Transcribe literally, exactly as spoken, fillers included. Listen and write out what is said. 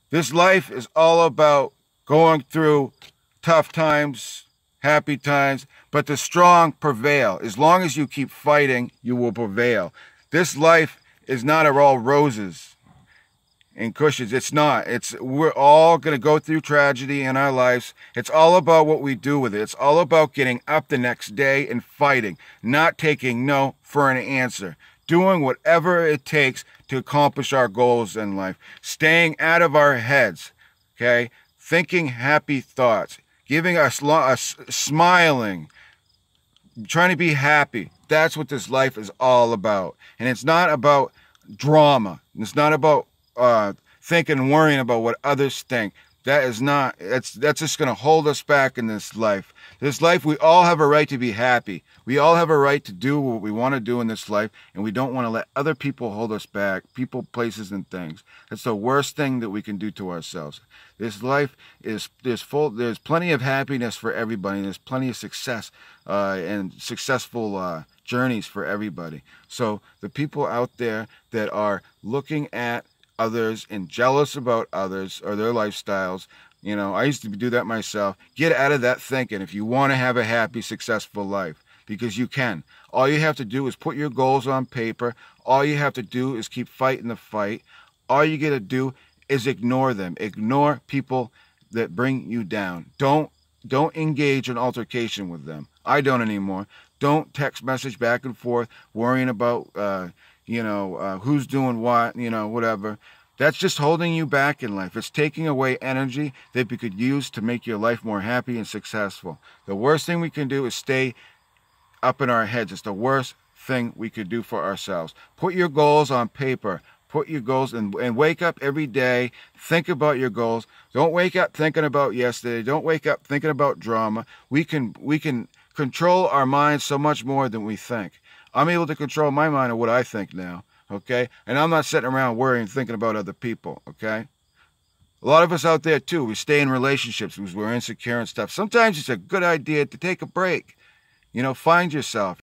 This life is all about going through tough times, happy times, but the strong prevail. As long as you keep fighting, you will prevail. This life is not all roses and cushions. It's not. It's we're all going to go through tragedy in our lives. It's all about what we do with it. It's all about getting up the next day and fighting, not taking no for an answer, doing whatever it takes to accomplish our goals in life, staying out of our heads, okay? Thinking happy thoughts, giving us, us smiling, trying to be happy. That's what this life is all about. And it's not about drama. It's not about uh, thinking and worrying about what others think. That is not, that's, that's just going to hold us back in this life. This life, we all have a right to be happy. We all have a right to do what we want to do in this life, and we don't want to let other people hold us back, people, places, and things. That's the worst thing that we can do to ourselves. This life is, there's full, there's plenty of happiness for everybody. There's plenty of success uh, and successful uh, journeys for everybody. So the people out there that are looking at others and jealous about others or their lifestyles, you know, I used to do that myself. Get out of that thinking if you want to have a happy, successful life, because you can. All you have to do is put your goals on paper. All you have to do is keep fighting the fight. All you got to do is ignore them. Ignore people that bring you down. Don't don't engage in altercation with them. I don't anymore. Don't text message back and forth worrying about uh, you know uh, who's doing what, you know, whatever. That's just holding you back in life. It's taking away energy that you could use to make your life more happy and successful. The worst thing we can do is stay up in our heads. It's the worst thing we could do for ourselves. Put your goals on paper. Put your goals and, and wake up every day. Think about your goals. Don't wake up thinking about yesterday. Don't wake up thinking about drama. We can we can control our minds so much more than we think. I'm able to control my mind of what I think now. Okay? And I'm not sitting around worrying, thinking about other people. Okay? A lot of us out there, too, we stay in relationships because we're insecure and stuff. Sometimes it's a good idea to take a break. You know, find yourself.